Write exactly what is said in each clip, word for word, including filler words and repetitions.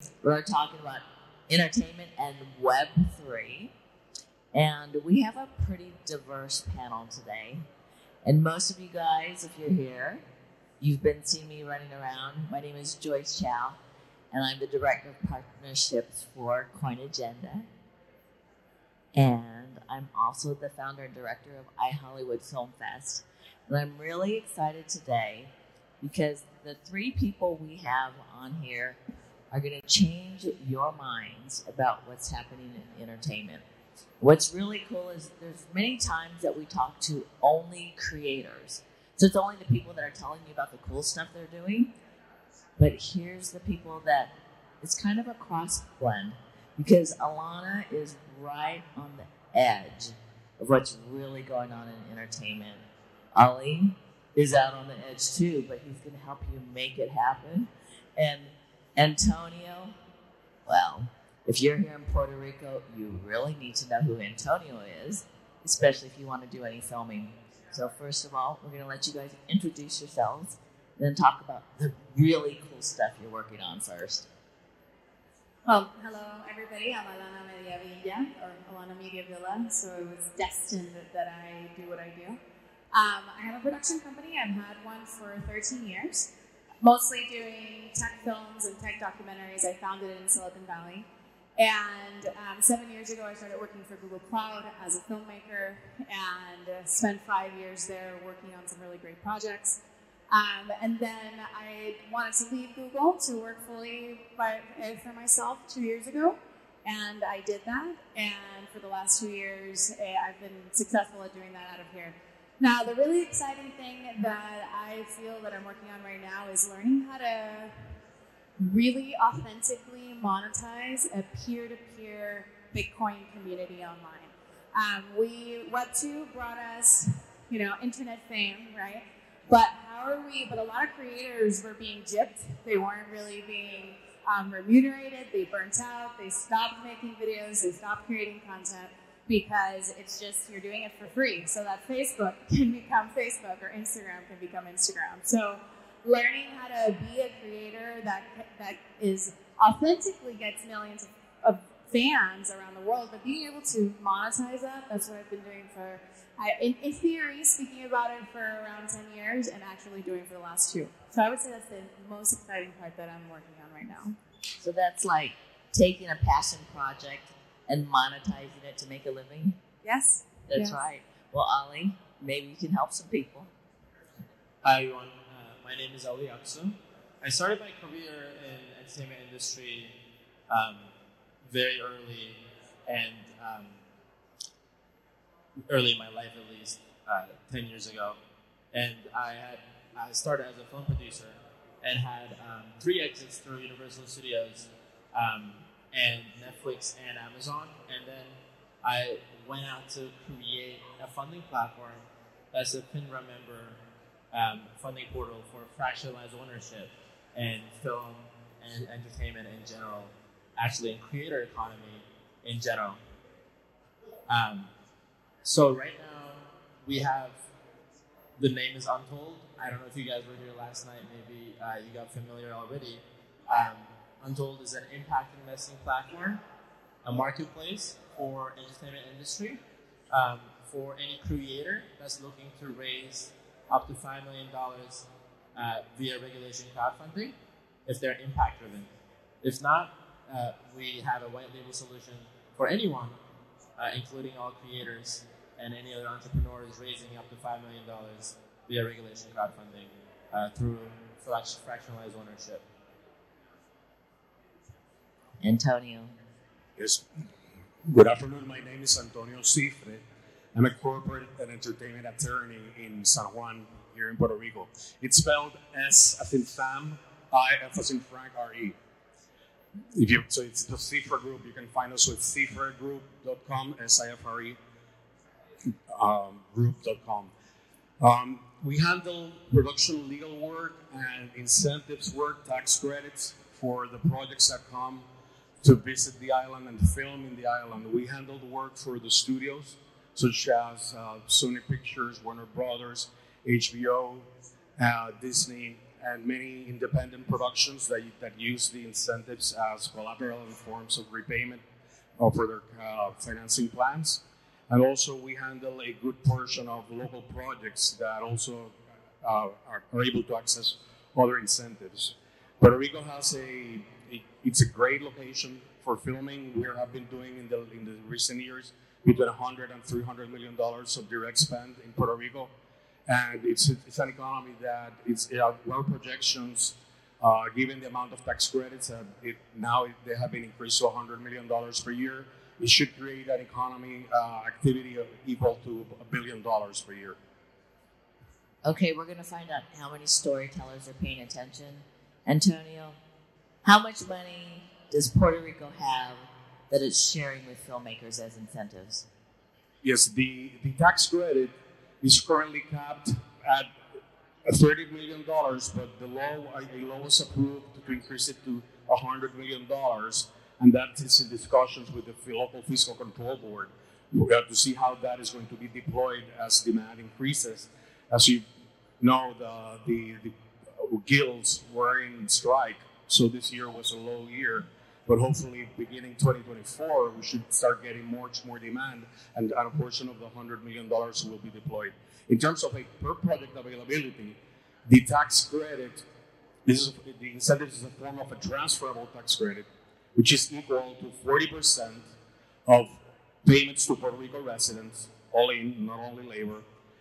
We're talking about entertainment and Web three. And we have a pretty diverse panel today. And most of you guys, if you're here, you've been seeing me running around. My name is Joyce Chow, and I'm the Director of Partnerships for CoinAgenda. And I'm also the founder and director of iHollywood Film Fest. And I'm really excited today because the three people we have on here are going to change your minds about what's happening in entertainment. What's really cool is there's many times that we talk to only creators. So it's only the people that are telling you about the cool stuff they're doing. But here's the people that it's kind of a cross blend because Alana is right on the edge of what's really going on in entertainment. Ali is out on the edge too, but he's going to help you make it happen. And Antonio, well, if you're here in Puerto Rico, you really need to know who Antonio is, especially if you want to do any filming. So first of all, we're going to let you guys introduce yourselves, then talk about the really cool stuff you're working on first. Well, hello everybody. I'm Alana Mediavilla, or Alana Mediavilla, so it was destined that I do what I do. Um, I have a production company. I've had one for thirteen years, mostly doing tech films and tech documentaries. I founded it in Silicon Valley. And um, seven years ago, I started working for Google Cloud as a filmmaker and uh, spent five years there working on some really great projects. Um, and then I wanted to leave Google to work fully by, uh, for myself two years ago. And I did that. And for the last two years, uh, I've been successful at doing that out of here. Now, the really exciting thing that I feel that I'm working on right now is learning how to really authentically monetize a peer-to-peer Bitcoin community online. Um, we Web two brought us, you know, internet fame, right? But how are we? But a lot of creators were being gypped. They weren't really being um, remunerated. They burnt out. They stopped making videos. They stopped creating content because it's just you're doing it for free. So that Facebook can become Facebook or Instagram can become Instagram. So learning how to be a creator that that is authentically gets millions of, of fans around the world, but being able to monetize that, that's what I've been doing for, I, in, in theory, speaking about it for around ten years and actually doing for the last two. So I would say that's the most exciting part that I'm working on right now. So that's like taking a passion project and monetizing it to make a living? Yes. That's yes. right. Well, Ali, maybe you can help some people. Hi, everyone. Uh, my name is Aksu. I started my career in the entertainment industry um, very early, and um, early in my life at least, uh, ten years ago. And I had I started as a film producer and had um, three exits through Universal Studios um, and Netflix and Amazon. And then I went out to create a funding platform that's a FINRA member um, funding portal for fractionalized ownership and film and entertainment in general, actually in creator economy in general. Um, so right now we have, the name is Untold. I don't know if you guys were here last night, maybe uh, you got familiar already. Um, Untold is an impact investing platform, a marketplace for entertainment industry, um, for any creator that's looking to raise up to five million dollars uh, via regulation crowdfunding if they're impact driven. If not, uh, we have a white label solution for anyone, uh, including all creators and any other entrepreneurs raising up to five million dollars via regulation crowdfunding uh, through fractionalized ownership. Antonio. Yes. Good afternoon. My name is Antonio Cifre. I'm a corporate and entertainment attorney in San Juan, here in Puerto Rico. It's spelled S as in Sam, I F as in Frank, R E. If you, so it's the Cifre Group. You can find us with cifre group dot com, S I F R E um, group dot com. Um, we handle production legal work and incentives work, tax credits for the projects that come to visit the island and film in the island. We handle the work for the studios, such as uh, Sony Pictures, Warner Brothers, H B O, uh, Disney, and many independent productions that, that use the incentives as collateral and forms of repayment uh, for their uh, financing plans. And also we handle a good portion of local projects that also uh, are, are able to access other incentives. Puerto Rico has a, a it's a great location for filming. We have been doing in the in the recent years between one hundred and three hundred million dollars of direct spend in Puerto Rico, and it's it's an economy that it's uh, well projections, uh, given the amount of tax credits, uh, it, now it, they have been increased to one hundred million dollars per year. It should create an economy uh, activity of equal to a billion dollars per year. Okay, we're going to find out how many storytellers are paying attention. Antonio, how much money does Puerto Rico have that it's sharing with filmmakers as incentives? Yes, the, the tax credit is currently capped at thirty million dollars, but the law, a law was approved to increase it to one hundred million dollars, and that is in discussions with the local fiscal control board to see how that is going to be deployed as demand increases. As you know, the, the, the guilds were in strike, so this year was a low year. But hopefully, beginning twenty twenty-four, we should start getting much more demand, and a portion of the one hundred million dollars will be deployed. In terms of a per project availability, the tax credit, this is, the incentive is a form of a transferable tax credit, which is equal to forty percent of payments to Puerto Rico residents, all in, not only labor,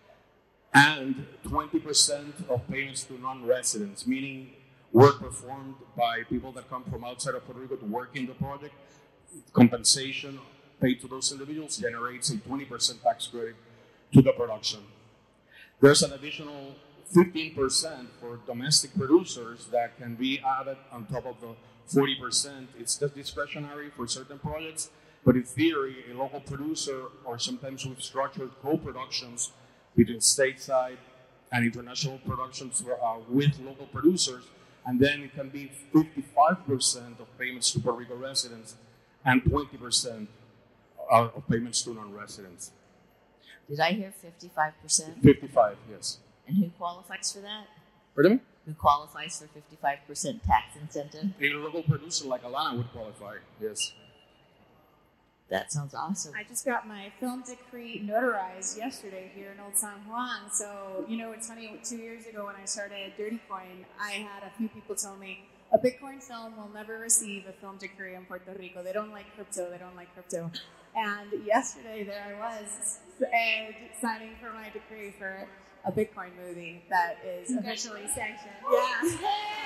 and twenty percent of payments to non-residents, meaning work performed by people that come from outside of Puerto Rico to work in the project. Compensation paid to those individuals generates a twenty percent tax credit to the production. There's an additional fifteen percent for domestic producers that can be added on top of the forty percent. It's just discretionary for certain projects, but in theory, a local producer, or sometimes we've structured co-productions between stateside and international productions uh, with local producers, and then it can be fifty-five percent of payments to Puerto Rico residents and twenty percent of payments to non-residents. Did I hear fifty-five percent? fifty-five, yes. And who qualifies for that? Pardon me? Who qualifies for fifty-five percent tax incentive? A local producer like Alana would qualify, yes. That sounds awesome. I just got my film decree notarized yesterday here in Old San Juan. So, you know, it's funny, two years ago when I started Dirty Coin, I had a few people tell me, a Bitcoin film will never receive a film decree in Puerto Rico. They don't like crypto, they don't like crypto. And yesterday there I was and signing for my decree for a Bitcoin movie that is officially sanctioned. Yeah.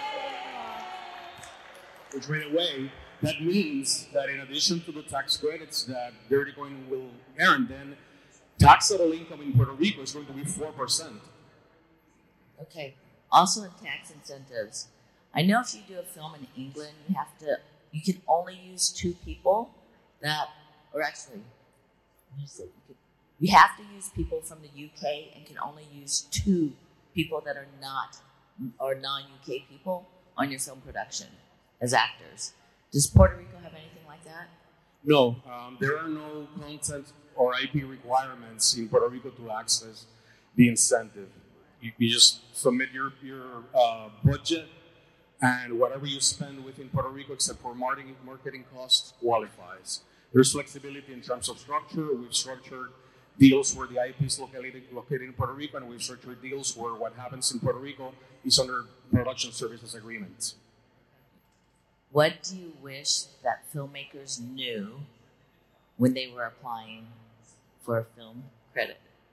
Which, by the way, that means that in addition to the tax credits that Dirty Coin will earn, then taxable income in Puerto Rico is going to be four percent. Okay. Also in tax incentives, I know if you do a film in England, you have to, you can only use two people that, or actually, what is it? You, could, you have to use people from the U K and can only use two people that are not, or non-U K people on your film production as actors. Does Puerto Rico have anything like that? No, um, there are no content or I P requirements in Puerto Rico to access the incentive. You, you just submit your, your uh, budget, and whatever you spend within Puerto Rico, except for marketing, marketing costs, qualifies. There's flexibility in terms of structure. We've structured deals where the I P is located, located in Puerto Rico, and we've structured deals where what happens in Puerto Rico is under production services agreements. What do you wish that filmmakers knew when they were applying for a film credit?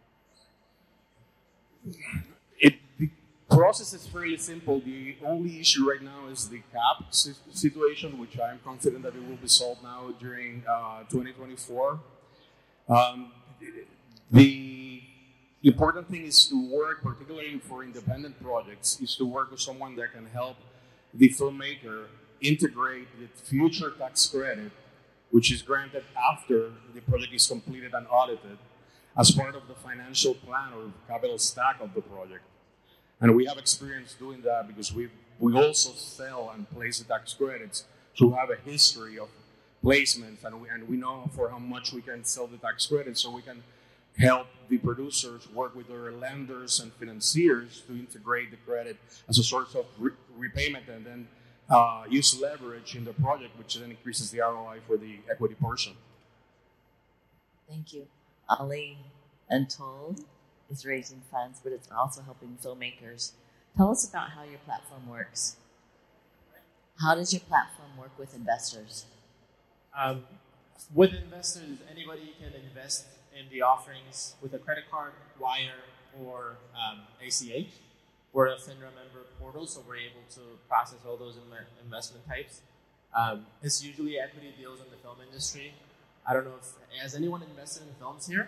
It, the process is fairly simple. The only issue right now is the cap situation, which I'm confident that it will be solved now during uh, twenty twenty-four. Um, the important thing is to work, particularly for independent projects, is to work with someone that can help the filmmaker integrate the future tax credit, which is granted after the project is completed and audited, as part of the financial plan or capital stack of the project. And we have experience doing that because we we also sell and place the tax credits to have a history of placements, and we, and we know for how much we can sell the tax credits, so we can help the producers work with their lenders and financiers to integrate the credit as a source of re- repayment and then uh, use leverage in the project, which then increases the R O I for the equity portion. Thank you. Ali, Untold is raising funds, but it's also helping filmmakers. Tell us about how your platform works. How does your platform work with investors? Um, with investors, anybody can invest in the offerings with a credit card, wire, or um, A C H. We're a FINRA member portal, so we're able to process all those im- investment types. Um, it's usually equity deals in the film industry. I don't know if, has anyone invested in films here?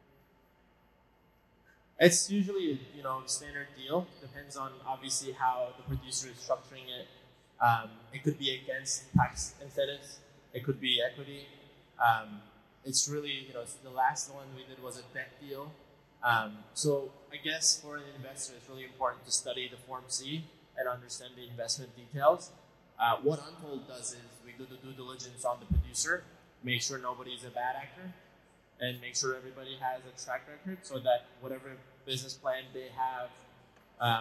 It's usually, you know, standard deal. Depends on obviously how the producer is structuring it. Um, it could be against tax incentives. It could be equity. Um, it's really, you know, the last one we did was a debt deal. Um, so I guess for an investor, it's really important to study the Form C and understand the investment details. Uh, what Untold does is we do the due diligence on the producer, make sure nobody's a bad actor, and make sure everybody has a track record so that whatever business plan they have um,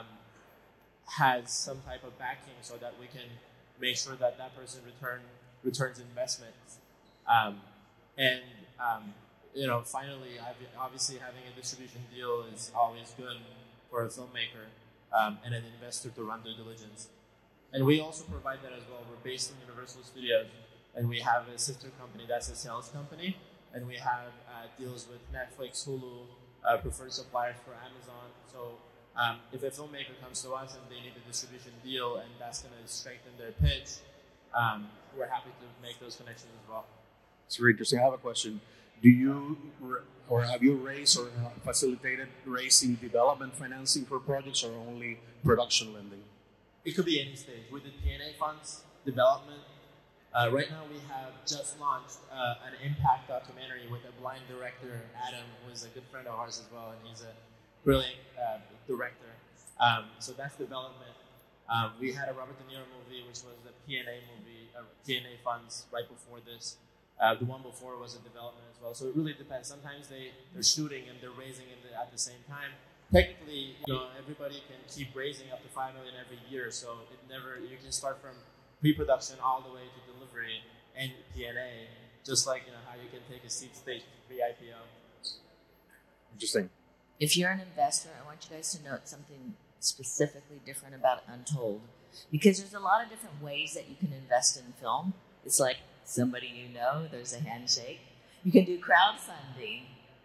has some type of backing so that we can make sure that that person return returns investments. Um, and, um, you know, finally, obviously having a distribution deal is always good for a filmmaker um, and an investor to run due diligence. And we also provide that as well. We're based in Universal Studios, and we have a sister company that's a sales company. And we have uh, deals with Netflix, Hulu, uh, preferred suppliers for Amazon. So um, if a filmmaker comes to us and they need a distribution deal and that's going to strengthen their pitch, um, we're happy to make those connections as well. It's very interesting. I have a question. Do you, or have you raised or facilitated raising development financing for projects or only production lending? It could be any stage. We did P and A funds, development. Uh, right now we have just launched uh, an impact documentary with a blind director, Adam, who is a good friend of ours as well, and he's a brilliant uh, director. Um, so that's development. Um, we had a Robert De Niro movie, which was a P and A movie, uh, P and A funds right before this. Uh, the one before was a development as well. So it really depends. Sometimes they, they're shooting and they're raising it at the same time. Technically, you know, everybody can keep raising up to five million dollars every year. So it never, you can start from pre-production all the way to delivery and P and A, just like, you know, how you can take a seed stage pre-I P O. Interesting. If you're an investor, I want you guys to note something specifically different about Untold, because there's a lot of different ways that you can invest in film. It's like somebody you know, there's a handshake. You can do crowdfunding.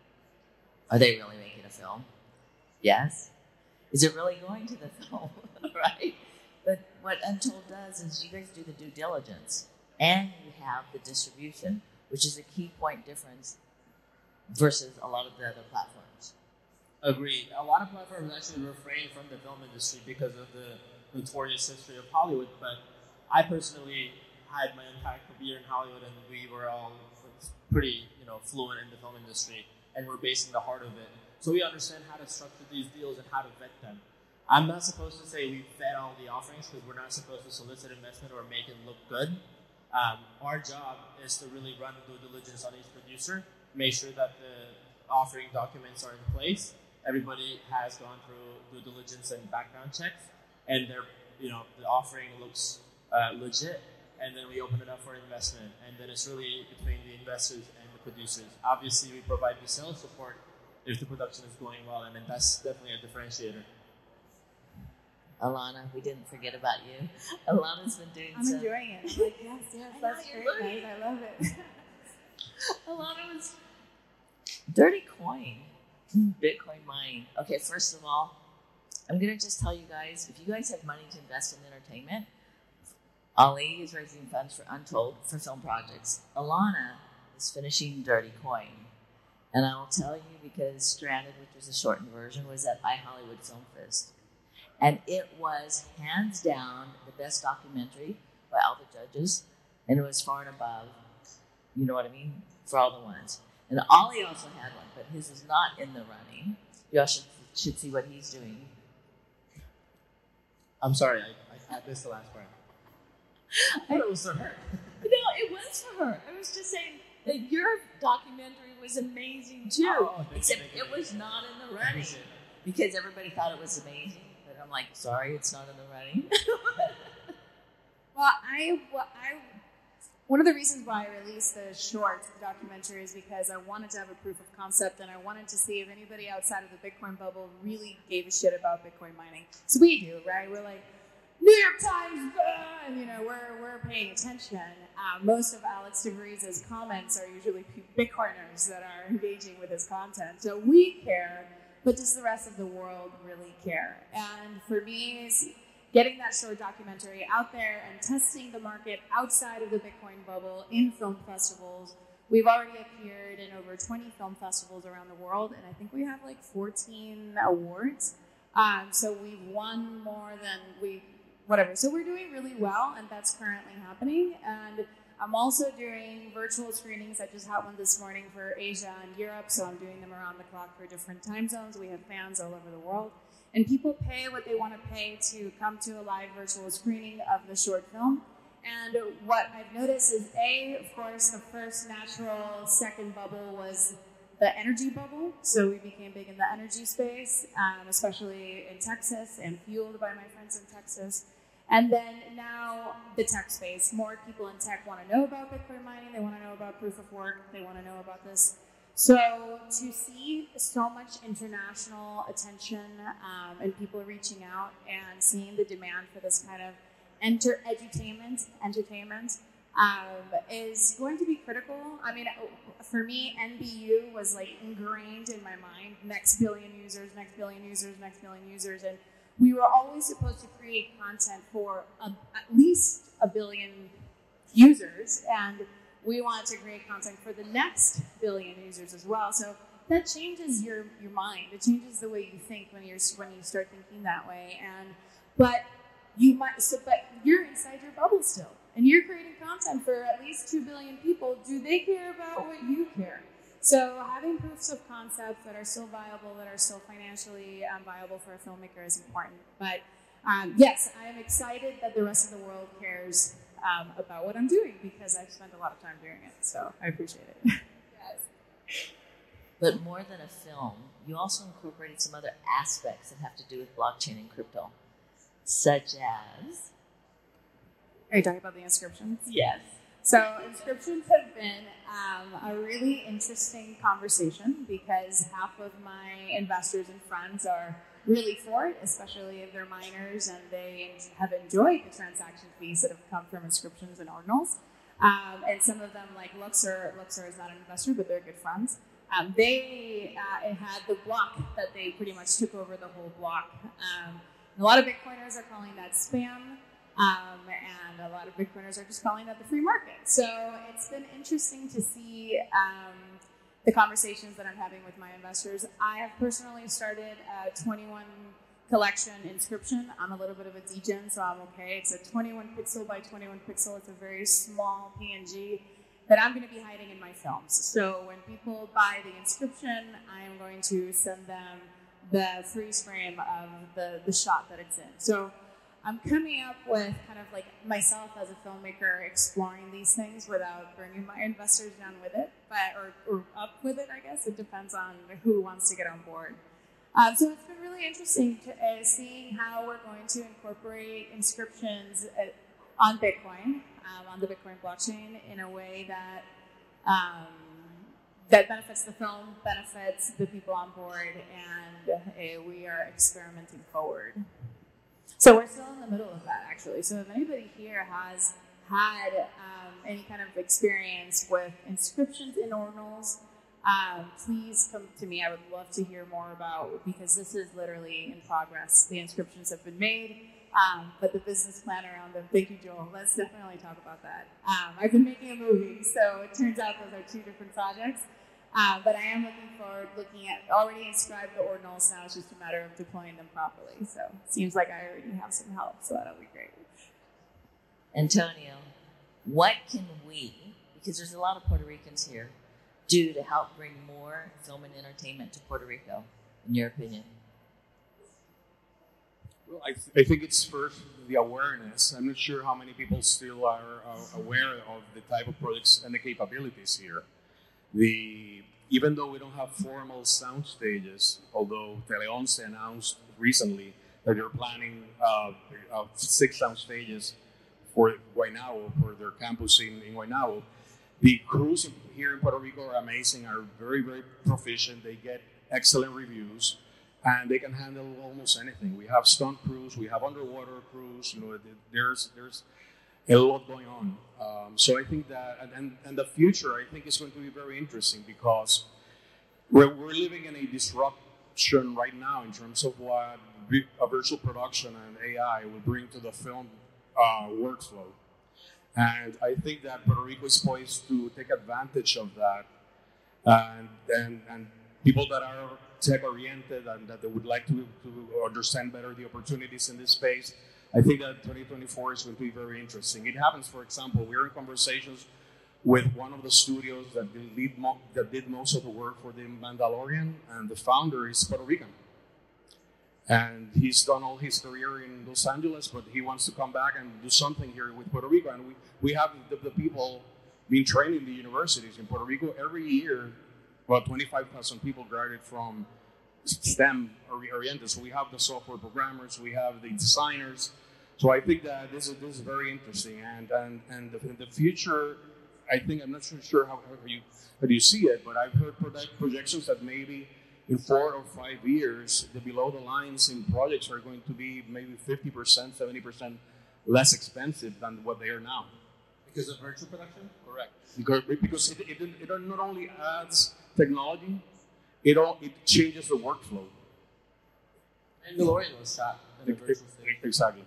Are they really making a film? Yes. Is it really going to the film? Right? But what Untold does is you guys do the due diligence and you have the distribution, which is a key point difference versus a lot of the other platforms. Agreed. A lot of platforms actually refrain from the film industry because of the notorious history of Hollywood, but I personally had my entire career in Hollywood and we were all pretty, you know, fluent in the film industry and we're based in the heart of it. So we understand how to structure these deals and how to vet them. I'm not supposed to say we vet all the offerings because we're not supposed to solicit investment or make it look good. Um, our job is to really run due diligence on each producer, make sure that the offering documents are in place. Everybody has gone through due diligence and background checks, and they're, you know, the offering looks uh, legit. And then we open it up for investment, and then it's really between the investors and the producers. Obviously, we provide the sales support if the production is going well, and then that's definitely a differentiator. Alana, we didn't forget about you. Alana's been doing I'm some... enjoying it. I'm like, yes, yes, that's great, guys. I love it. Alana was... Dirty coin. Bitcoin mining. Okay, first of all, I'm going to just tell you guys, if you guys have money to invest in entertainment, Ali is raising funds for Untold for film projects. Alana is finishing Dirty Coin. And I will tell you because Stranded, which was a shortened version, was at iHollywood Film Fest. And it was hands down the best documentary by all the judges. And it was far and above, you know what I mean, for all the ones. And Ollie also had one, but his is not in the running. You all should, should see what he's doing. I'm sorry, I, I missed the last part. I thought it was for her. No, it was for her. I was just saying that your documentary was amazing too. Oh, Except it was not in the running because everybody thought it was amazing. But I'm like, sorry, it's not in the running. Well, I, well, I, one of the reasons why I released the short documentary is because I wanted to have a proof of concept, and I wanted to see if anybody outside of the Bitcoin bubble really gave a shit about Bitcoin mining. So we do, right? We're like, New York Times, uh, and you know, we're we're paying attention. Uh, most of Alex DeVries's comments are usually Bitcoiners that are engaging with his content. So we care, but does the rest of the world really care? And for me, is getting that short documentary out there and testing the market outside of the Bitcoin bubble in film festivals. We've already appeared in over twenty film festivals around the world, and I think we have like fourteen awards. Um, so we've won more than we. Whatever. So we're doing really well, and that's currently happening. And I'm also doing virtual screenings. I just had one this morning for Asia and Europe, so I'm doing them around the clock for different time zones. We have fans all over the world. And people pay what they want to pay to come to a live virtual screening of the short film. And what I've noticed is, A, of course, the first natural second bubble was the energy bubble. So we became big in the energy space, um, especially in Texas and fueled by my friends in Texas. And then now the tech space. More people in tech want to know about Bitcoin mining. They want to know about proof of work. They want to know about this. So to see so much international attention um, and people reaching out and seeing the demand for this kind of enter edutainment, entertainment, um, is going to be critical. I mean, for me, N B U was like ingrained in my mind. Next billion users, next billion users, next billion users. And we were always supposed to create content for a, at least a billion users. And we wanted to create content for the next billion users as well. So that changes your, your mind. It changes the way you think when you're when you start thinking that way. And but you might so but you're inside your bubble still. And you're creating content for at least two billion people. Do they care about what you care? So having proofs of concept that are still viable, that are still financially um, viable for a filmmaker is important. But um, yes, I am excited that the rest of the world cares um, about what I'm doing because I've spent a lot of time doing it. So I appreciate it. Yes. But more than a film, you also incorporated some other aspects that have to do with blockchain and crypto, such as... Are you talking about the inscriptions? Yes. So inscriptions have been um, a really interesting conversation because half of my investors and friends are really for it, especially if they're miners and they have enjoyed the transaction fees that have come from inscriptions and ordinals. Um, and some of them, like Luxor, Luxor is not an investor, but they're good friends. Um, they uh, it had the block that they pretty much took over the whole block. Um, a lot of Bitcoiners are calling that spam. Um, and a lot of Bitcoiners are just calling that the free market. So it's been interesting to see um, the conversations that I'm having with my investors. I have personally started a twenty-one collection inscription. I'm a little bit of a degen, so I'm okay. It's a twenty-one pixel by twenty-one pixel. It's a very small P N G that I'm going to be hiding in my films. So when people buy the inscription, I am going to send them the freeze frame of the, the shot that it's in. So I'm coming up with kind of like myself as a filmmaker exploring these things without bringing my investors down with it, but or, or up with it, I guess. It depends on who wants to get on board. Um, so it's been really interesting to, uh, seeing how we're going to incorporate inscriptions uh, on Bitcoin, um, on the Bitcoin blockchain, in a way that um, that benefits the film, benefits the people on board, and uh, we are experimenting forward. So we're still in the middle of that, actually. So if anybody here has had um, any kind of experience with inscriptions in ordinals, um, please come to me. I would love to hear more about, because this is literally in progress. The inscriptions have been made, um, but the business plan around them, thank you, Joel. Let's definitely talk about that. Um, I've been making a movie, so it turns out those are two different projects. Uh, but I am looking forward, looking at, already inscribed the ordinals, now it's just a matter of deploying them properly. So it seems like I already have some help, so that'll be great. Antonio, what can we, because there's a lot of Puerto Ricans here, do to help bring more film and entertainment to Puerto Rico, in your opinion? Well, I, th- I think it's first the awareness. I'm not sure how many people still are, are aware of the type of products and the capabilities here. The even though we don't have formal sound stages, although Teleonce announced recently that they're planning uh, uh, six sound stages for Guaynabo, for their campus in, in Guaynabo. The crews here in Puerto Rico are amazing, are very, very proficient. They get excellent reviews, and they can handle almost anything. We have stunt crews, we have underwater crews. You know, there's there's a lot going on. Um, so I think that, and, and the future, I think, is going to be very interesting because we're, we're living in a disruption right now in terms of what a virtual production and A I will bring to the film uh, workflow. And I think that Puerto Rico is poised to take advantage of that. And, and, and people that are tech-oriented and that they would like to, to understand better the opportunities in this space, I think that twenty twenty-four is going to be very interesting. It happens, for example, we're in conversations with one of the studios that did, lead mo- that did most of the work for The Mandalorian, and the founder is Puerto Rican. And he's done all his career in Los Angeles, but he wants to come back and do something here with Puerto Rico. And we, we have the, the people being trained in the universities in Puerto Rico. Every year, about twenty-five thousand people graduate from STEM oriented. So we have the software programmers, we have the designers. So I think that this is, this is very interesting. And, and, and the, in the future, I think, I'm not so sure how, how, you, how you see it, but I've heard project, projections that maybe in four or five years, the below the lines in projects are going to be maybe fifty percent, seventy percent less expensive than what they are now. Because of virtual production? Correct. Because, because it, it, it not only adds technology, it all it changes the workflow. And Mandalorian was shot in a virtual stage. Exactly.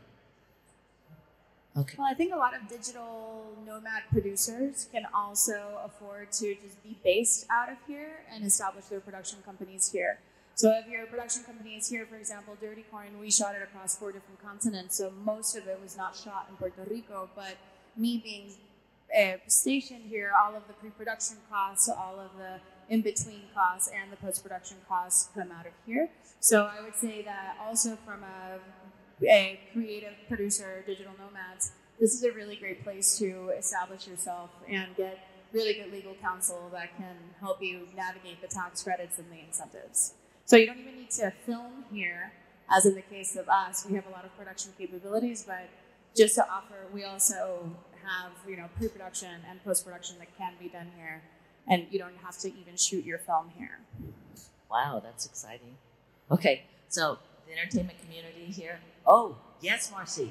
Okay. Well, I think a lot of digital nomad producers can also afford to just be based out of here and establish their production companies here. So if your production company is here, for example, Dirty Coin, we shot it across four different continents. So most of it was not shot in Puerto Rico, but me being uh, stationed here, all of the pre-production costs, all of the in-between costs and the post-production costs come out of here. So I would say that also from a a creative producer, digital nomads, this is a really great place to establish yourself and get really good legal counsel that can help you navigate the tax credits and the incentives. So you don't even need to film here, as in the case of us. We have a lot of production capabilities, but just to offer, we also have, you know, pre-production and post-production that can be done here, and you don't have to even shoot your film here. Wow, that's exciting. Okay, so the entertainment community here. Oh, yes, Marcy.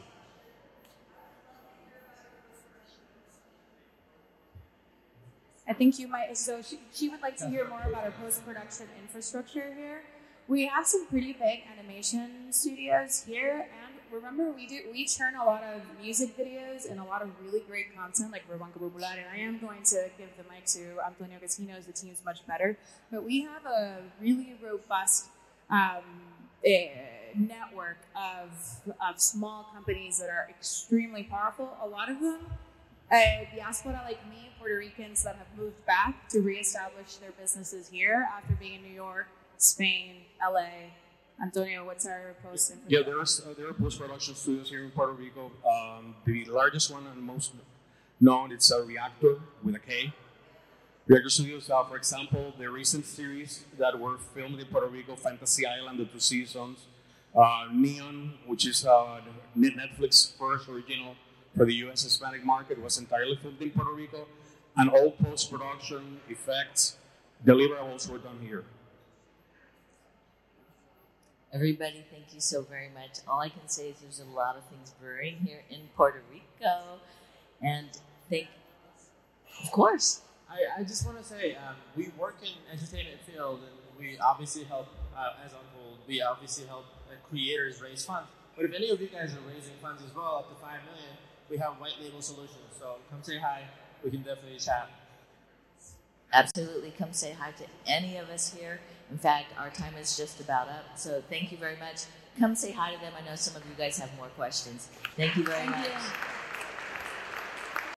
I think you might, so she, she would like to hear more about our post-production infrastructure here. We have some pretty big animation studios here, and remember, we do we churn a lot of music videos and a lot of really great content, like Banco Popular, and I am going to give the mic to Antonio because he knows the teams much better. But we have a really robust um, a network of, of small companies that are extremely powerful. A lot of them, uh, diaspora like me, Puerto Ricans that have moved back to reestablish their businesses here after being in New York, Spain, L A. Antonio, what's our post? Yeah, there's uh, there are post-production studios here in Puerto Rico. Um, the largest one and most known, it's a Reactor with a K. Reactor Studios, uh, for example, the recent series that were filmed in Puerto Rico, Fantasy Island, the two seasons, uh, Neon, which is uh, Netflix's first original for the U S Hispanic market, was entirely filmed in Puerto Rico, and all post-production effects, deliverables were done here. Everybody, thank you so very much. All I can say is there's a lot of things brewing here in Puerto Rico, and think, of course. I, I just want to say, um, we work in entertainment field, and we obviously help, uh, as Untold, we obviously help uh, creators raise funds. But if any of you guys are raising funds as well, up to five million dollars, we have white label solutions. So come say hi. We can definitely chat. Absolutely. Come say hi to any of us here. In fact, our time is just about up. So thank you very much. Come say hi to them. I know some of you guys have more questions. Thank you very Thank much. You.